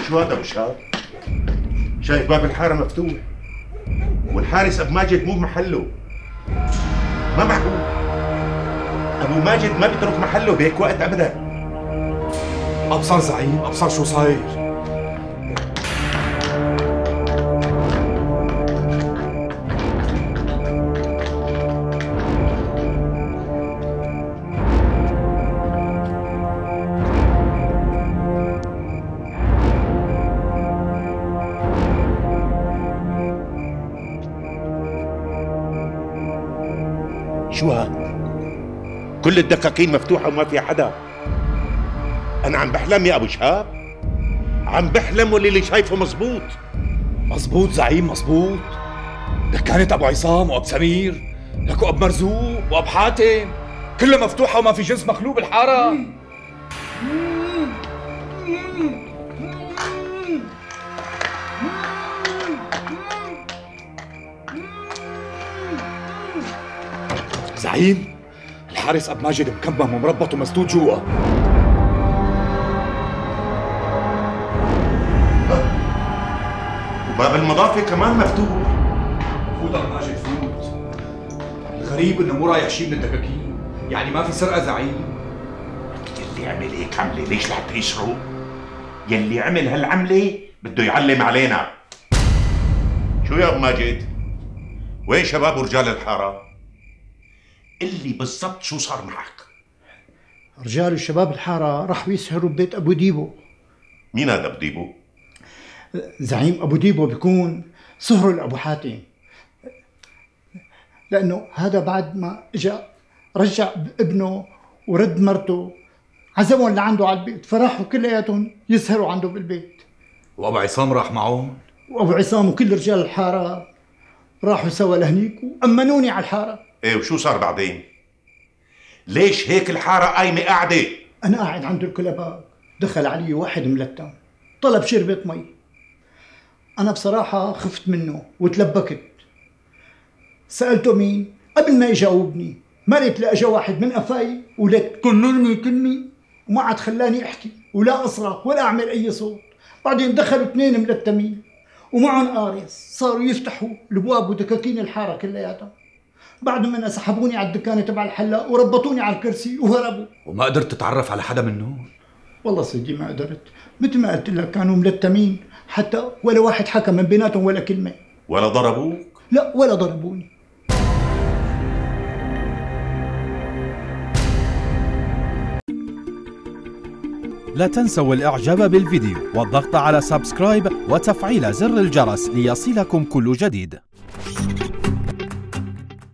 شو هذا ابو شهاب؟ شايف باب الحاره مفتوح والحارس ابو ماجد مو بمحله. ما معقول ابو ماجد ما بيترك محله بهيك وقت ابدا. ابصر زعيم، ابصر شو صاير. شو هاد؟ كل الدقاقين مفتوحة وما في حدا. أنا عم بحلم يا أبو شهاب، عم بحلم واللي شايفه مزبوط. مزبوط زعيم مزبوط. دكانة أبو عصام وأبو سمير، لكو أبو مرزوق وأبو حاتم، كلها مفتوحة وما في جنس مخلوق بالحارة. زعيم، الحارس ابو ماجد مكمم ومربط ومسدود جوا. وباب المضافة كمان مفتوح. فوت ابو ماجد فوت. الغريب انه مو رايح شيء من الدكاكين، يعني ما في سرقة زعيم. يلي عمل هيك عملة ليش لحتى يسرق؟ يلي عمل هالعملة بده يعلم علينا. شو يا ابو ماجد؟ وين شباب ورجال الحارة؟ اللي بالضبط شو صار معك؟ رجال وشباب الحارة راحوا يسهروا ببيت أبو ديبو. مين هذا أبو ديبو؟ زعيم أبو ديبو بيكون سهره لأبو حاتم، لأنه هذا بعد ما إجا رجع ابنه ورد مرته عزمهم لعنده على البيت، فراحوا كلياتهم يسهروا عنده بالبيت. وأبو عصام راح معهم؟ وأبو عصام وكل رجال الحارة راحوا سوا لهنيك وأمنوني على الحارة. ايه وشو صار بعدين؟ ليش هيك الحارة قايمة قاعدة؟ أنا قاعد عند الكلباك، دخل علي واحد ملتم طلب شربة مي. أنا بصراحة خفت منه وتلبكت. سألته مين؟ قبل ما يجاوبني مرت لأجا واحد من قفاي ولك كني وما عاد خلاني أحكي ولا أصرخ ولا أعمل أي صوت. بعدين دخلوا اثنين ملتمين ومعهم قارص، صاروا يفتحوا الابواب ودكاكين الحاره كلياتها. بعد ما سحبوني على الدكانه تبع الحلاق وربطوني على الكرسي وهربوا. وما قدرت تتعرف على حدا منهم؟ والله سيدي ما قدرت، مثل ما قلت لك كانوا ملتمين، حتى ولا واحد حكى من بيناتهم ولا كلمه. ولا ضربوك؟ لا ولا ضربوني. لا تنسوا الإعجاب بالفيديو والضغط على سبسكرايب وتفعيل زر الجرس ليصلكم كل جديد.